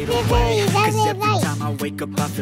fade away. Cause every time I wake up I feel